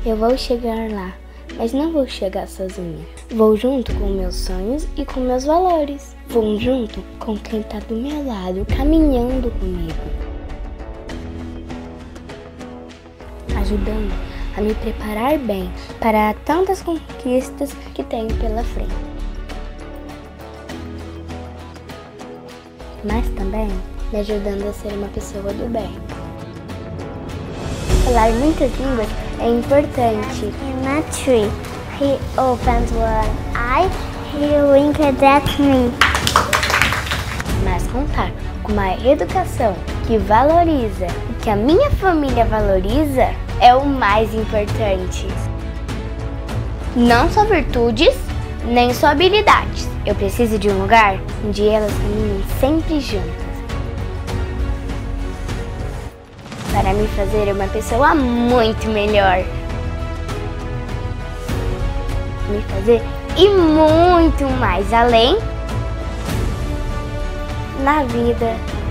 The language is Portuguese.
Eu vou chegar lá, mas não vou chegar sozinha. Vou junto com meus sonhos e com meus valores. Vou junto com quem tá do meu lado, caminhando comigo. Ajudando a me preparar bem para tantas conquistas que tenho pela frente. Mas também me ajudando a ser uma pessoa do bem. Falar muitas línguas é importante. In a tree, he opened one eye, he winked at me. Mas contar com uma educação que valoriza o que a minha família valoriza é o mais importante. Não só virtudes, nem só habilidades. Eu preciso de um lugar onde elas caminhem sempre juntas. Para me fazer uma pessoa muito melhor. Me fazer ir muito mais além na vida.